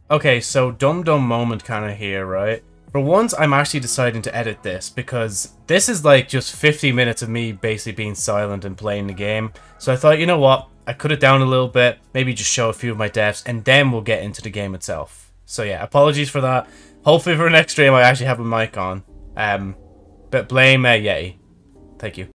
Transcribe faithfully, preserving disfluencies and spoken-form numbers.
Okay, so dumb dumb moment kind of here, right? For once, I'm actually deciding to edit this because this is like just fifty minutes of me basically being silent and playing the game. So I thought, you know what? I cut it down a little bit, maybe just show a few of my deaths, and then we'll get into the game itself. So yeah, apologies for that. Hopefully for the next stream I actually have a mic on. Um, but blame uh, Yeti. Thank you.